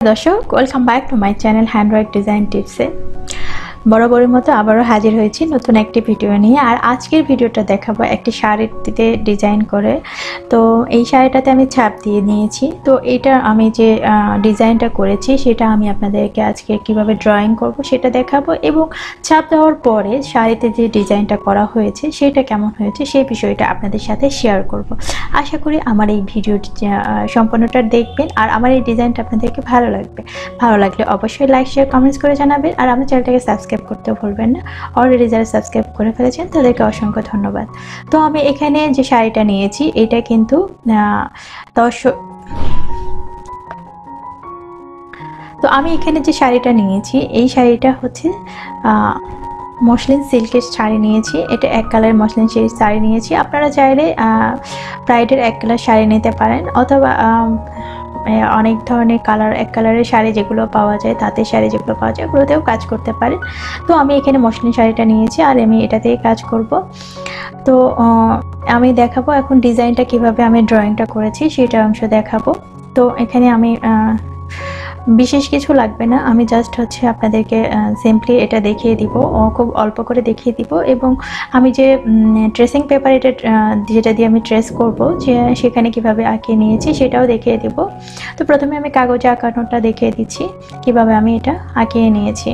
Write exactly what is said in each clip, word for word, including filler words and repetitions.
দর্শক, welcome back to my channel handwork design টিপসে। বরাবরের মতো আবারও হাজির হয়েছি নতুন একটি ভিডিও নিয়ে। আর আজকের ভিডিওটা দেখাবো একটি শাড়িতে ডিজাইন করে। তো এই শাড়িটাতে আমি ছাপ দিয়ে নিয়েছি। তো এটা আমি যে ডিজাইনটা করেছি সেটা আমি আপনাদেরকে আজকে কিভাবে ড্রয়িং করব সেটা দেখাবো, এবং ছাপ দেওয়ার পরে শাড়িতে যে ডিজাইনটা করা হয়েছে সেটা কেমন হয়েছে সেই বিষয়টা আপনাদের সাথে শেয়ার করব। আশা করি আমার এই ভিডিওটি সম্পূর্ণটা দেখবেন আর আমার এই ডিজাইনটা আপনাদেরকে ভালো লাগবে। ভালো লাগলে অবশ্যই লাইক শেয়ার কমেন্টস করে জানাবেন, আর আমার চ্যানেলটাকে সাবস্ক্রাইব করতে ভুলবেন না। অলরেডি যারা সাবস্ক্রাইব করে ফেলেছেন তাদেরকে অসংখ্য ধন্যবাদ। তো আমি এখানে যে শাড়িটা নিয়েছি এটা কিন্তু দশ তো আমি এখানে যে শাড়িটা নিয়েছি এই শাড়িটা হচ্ছে মসলিন সিল্কের শাড়ি নিয়েছি। এটা এক কালার মসলিন সেই শাড়ি নিয়েছি। আপনারা চাইলে ব্রাইডের এক কালার শাড়ি নিতে পারেন, অথবা অনেক ধরনের কালার এক কালারের শাড়ি যেগুলো পাওয়া যায়, তাঁতের শাড়ি যেগুলো পাওয়া যায় ওগুলোতেও কাজ করতে পারেন। তো আমি এখানে মসলিন শাড়িটা নিয়েছি আর আমি এটাতেই কাজ করব। তো আমি দেখাবো এখন ডিজাইনটা কিভাবে আমি ড্রয়িংটা করেছি সেটা অংশ দেখাবো। তো এখানে আমি বিশেষ কিছু লাগবে না, আমি জাস্ট হচ্ছে আপনাদেরকে সিম্পলি এটা দেখিয়ে দিব, খুব অল্প করে দেখিয়ে দিব, এবং আমি যে ট্রেসিং পেপার এটা যেটা দিয়ে আমি ট্রেস করব যে সেখানে কিভাবে আঁকিয়ে নিয়েছি সেটাও দেখিয়ে দিব। তো প্রথমে আমি কাগজে আঁকানোটা দেখিয়ে দিচ্ছি কিভাবে আমি এটা আঁকিয়ে নিয়েছি।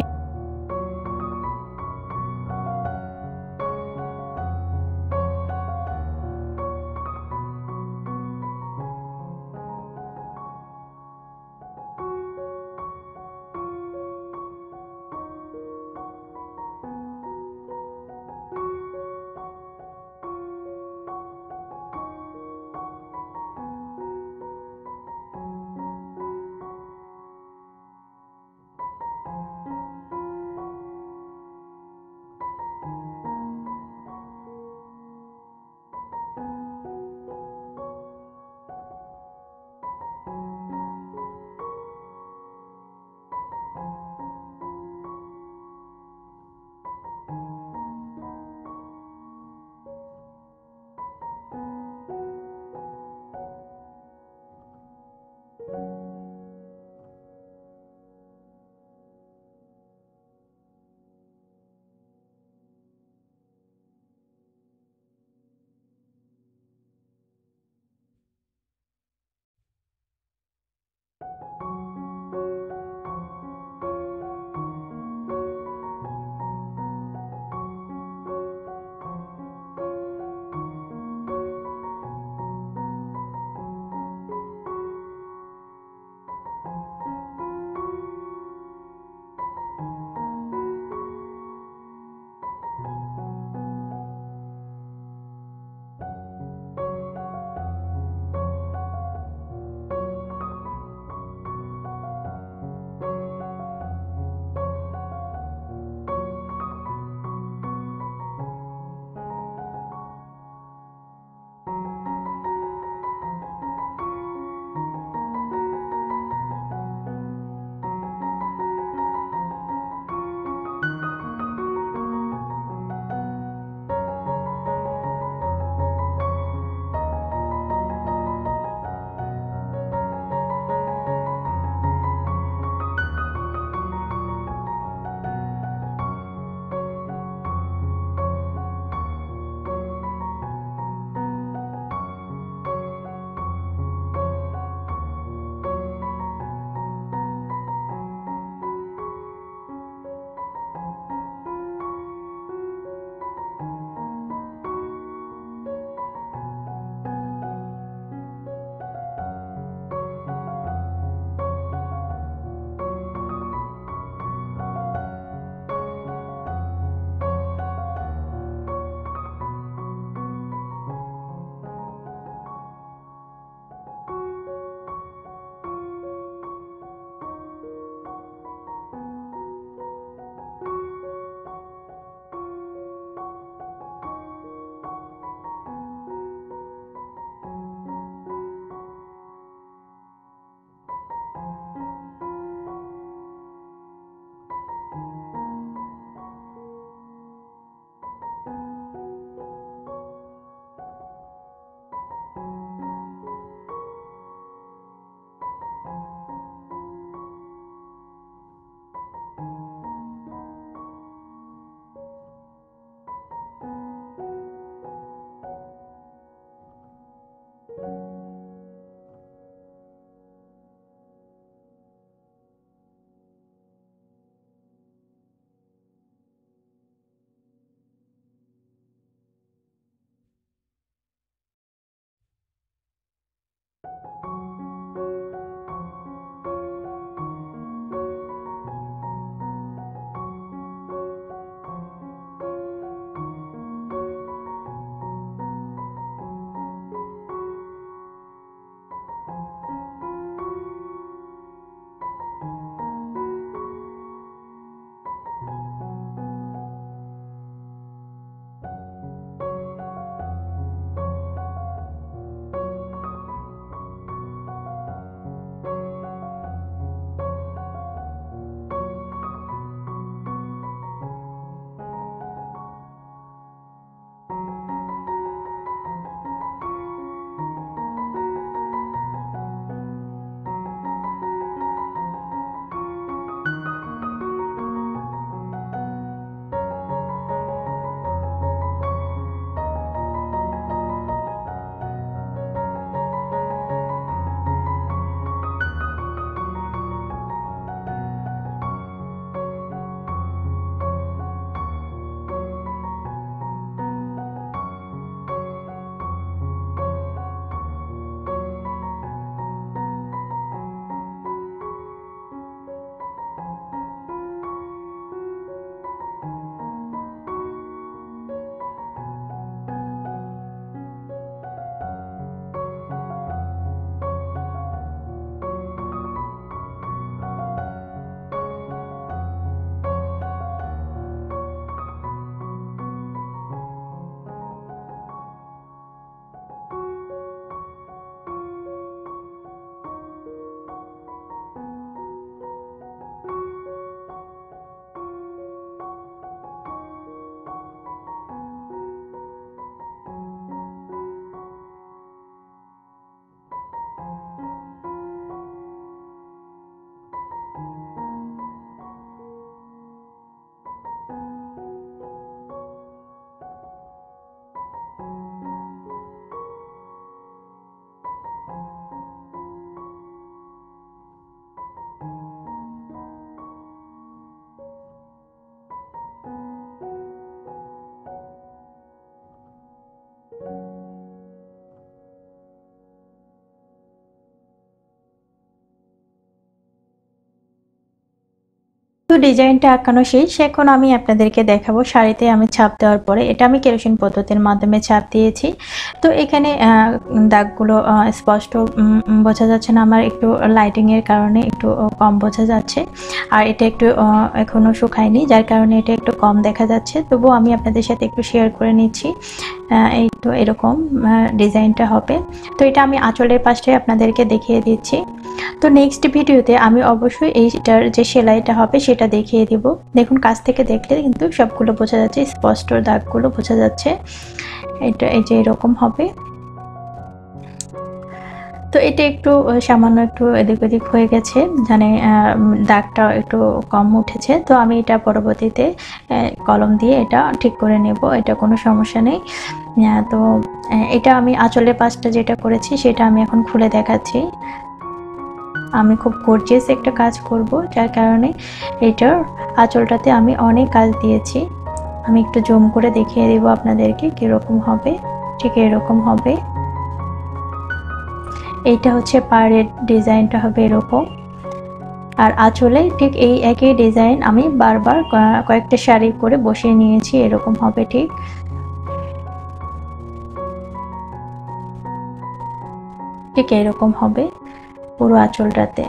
তো ডিজাইনটা আঁকানো শেষ। এখন আমি আপনাদেরকে দেখাবো শাড়িতে আমি ছাপ দেওয়ার পরে, এটা আমি কেরোসিন পদ্ধতির মাধ্যমে ছাপ দিয়েছি। তো এখানে দাগগুলো স্পষ্ট বোঝা যাচ্ছে না, আমার একটু লাইটিংয়ের কারণে একটু কম বোঝা যাচ্ছে, আর এটা একটু এখনও শুকায়নি, যার কারণে এটা একটু কম দেখা যাচ্ছে। তবুও আমি আপনাদের সাথে একটু শেয়ার করে নিচ্ছি। এই তো এরকম ডিজাইনটা হবে। তো এটা আমি আঁচলের পাশে আপনাদেরকে দেখিয়ে দিচ্ছি। তো নেক্সট ভিডিওতে আমি অবশ্যই এইটার যে সেলাইটা হবে সেটা দেখিয়ে দিব। দেখুন কাছ থেকে দেখলে কিন্তু সবগুলো বোঝা যাচ্ছে, স্পষ্ট দাগগুলো বোঝা যাচ্ছে। এটা এই যে এরকম হবে। তো এটা একটু সামান্য একটু এদিক ওদিক হয়ে গেছে, মানে দাগটা একটু কম উঠেছে। তো আমি এটা পরবর্তীতে কলম দিয়ে এটা ঠিক করে নেব, এটা কোনো সমস্যা নেই। তো এটা আমি আঁচলের পাশটা যেটা করেছি সেটা আমি এখন খুলে দেখাচ্ছি। আমি খুব গর্জিয়াস একটা কাজ করব, যার কারণে এটার আঁচলটাতে আমি অনেক কাজ দিয়েছি। আমি একটু জুম করে দেখিয়ে দেব আপনাদেরকে কীরকম হবে। ঠিক এরকম হবে। এইটা হচ্ছে পাড়ের ডিজাইনটা হবে এরকম, আর আঁচলে ঠিক এই একই ডিজাইন আমি বারবার কয়েকটা শাড়ি করে বসিয়ে নিয়েছি, এরকম হবে। ঠিক ঠিক এরকম হবে পুরো আঁচলটাতে।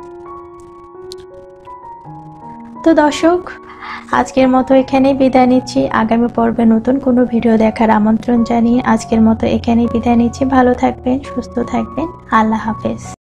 তো দর্শক, আজকের মতো এখানেই বিদায় নিচ্ছি। আগামী পর্বে নতুন কোনো ভিডিও দেখার আমন্ত্রণ জানিয়ে আজকের মতো এখানেই বিদায় নিচ্ছি। ভালো থাকবেন, সুস্থ থাকবেন। আল্লাহ হাফেজ।